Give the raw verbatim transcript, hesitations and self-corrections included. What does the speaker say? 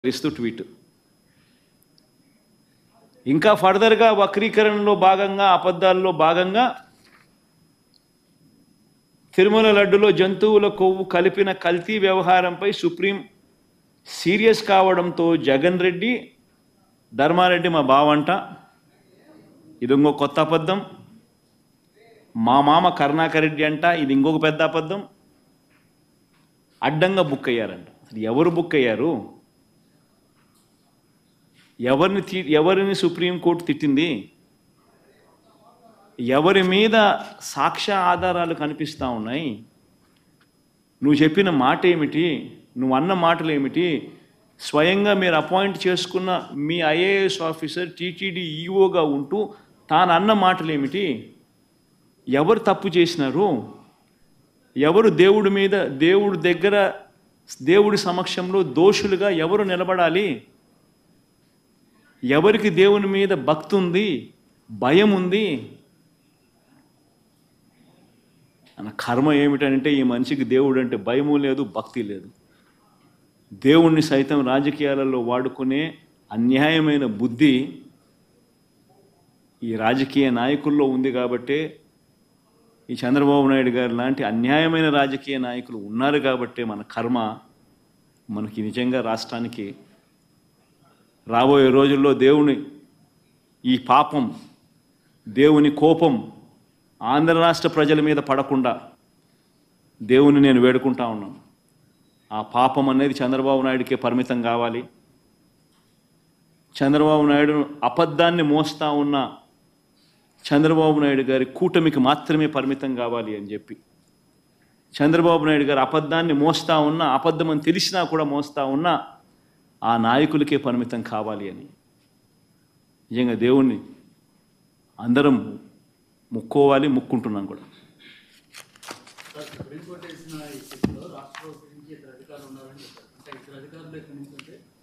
ఇస్తూ ట్వీట్. ఇంకా ఫర్దర్గా వక్రీకరణలో భాగంగా అబద్ధాల్లో భాగంగా తిరుమల లడ్డులో జంతువుల కొవ్వు కలిపిన కల్తీ వ్యవహారంపై సుప్రీం సీరియస్ కావడంతో జగన్ రెడ్డి ధర్మారెడ్డి మా బావంట, ఇది ఇంకో కొత్త అబద్ధం. మా మామ కరుణాకర్ రెడ్డి అంట, ఇది ఇంకొక పెద్ద అబద్ధం. అడ్డంగా బుక్ అయ్యారంట. అసలు ఎవరు బుక్ అయ్యారు? ఎవరిని ఎవరిని సుప్రీంకోర్టు తిట్టింది? ఎవరి మీద సాక్ష్య ఆధారాలు కనిపిస్తూ ఉన్నాయి? నువ్వు చెప్పిన మాట ఏమిటి? నువ్వు అన్న మాటలు ఏమిటి? స్వయంగా మీరు అపాయింట్ చేసుకున్న మీ ఐఏఎస్ ఆఫీసర్ టీటీడీ ఈఓగా ఉంటూ తాను అన్న మాటలు ఏమిటి? ఎవరు తప్పు చేసినారు? ఎవరు దేవుడి మీద, దేవుడి దగ్గర, దేవుడి సమక్షంలో దోషులుగా ఎవరు నిలబడాలి? ఎవరికి దేవుని మీద భక్తి ఉంది, భయం ఉంది? అన్న కర్మ ఏమిటంటే ఈ మనిషికి దేవుడు అంటే భయము లేదు, భక్తి లేదు. దేవుణ్ణి సైతం రాజకీయాలలో వాడుకునే అన్యాయమైన బుద్ధి ఈ రాజకీయ నాయకుల్లో ఉంది. కాబట్టే ఈ చంద్రబాబు నాయుడు గారు లాంటి అన్యాయమైన రాజకీయ నాయకులు ఉన్నారు కాబట్టే మన కర్మ మనకి నిజంగా రాష్ట్రానికి రాబోయే రోజుల్లో దేవుని ఈ పాపం, దేవుని కోపం ఆంధ్ర రాష్ట్ర ప్రజల మీద పడకుండా దేవుని నేను వేడుకుంటా ఉన్నాను. ఆ పాపం అనేది చంద్రబాబు నాయుడికే పరిమితం కావాలి. చంద్రబాబు నాయుడు అబద్ధాన్ని మోస్తా ఉన్న చంద్రబాబు నాయుడు గారి కూటమికి మాత్రమే పరిమితం కావాలి అని చెప్పి, చంద్రబాబు నాయుడు గారు అబద్ధాన్ని మోస్తా ఉన్నా, అబద్ధం అని తెలిసినా కూడా మోస్తా ఉన్నా ఆ నాయకులకే పరిమితం కావాలి అని నిజంగా దేవుణ్ణి అందరం ముక్కోవాలి, ముక్కుంటున్నాం కూడా. సుప్రీంకోర్టు వేసిన ఈ కేసులో రాష్ట్ర ప్రభుత్వం నుంచి ఇద్దరు అధికారులు ఉన్నారని చెప్పారు. అంటే ఇద్దరు అధికారులు ఎక్కడి నుంచి అంటే